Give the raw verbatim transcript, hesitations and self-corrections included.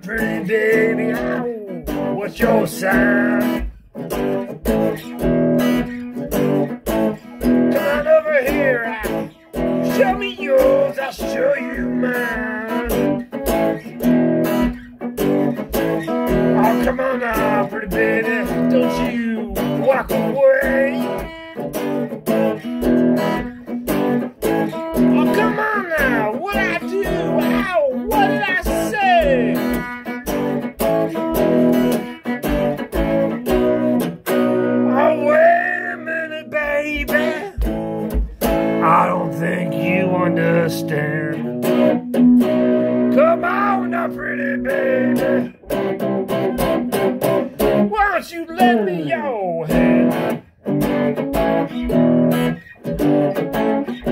pretty baby. Ow, what's your sign? Come on over here. I, show me yours, I'll show you mine. Oh, come on now, pretty baby. Don't you walk away. Oh, come on now. What'd I do? Ow, what did I say? Oh, wait a minute, baby. I don't think you understand. Come on now, pretty baby. Why don't you lend me your hand?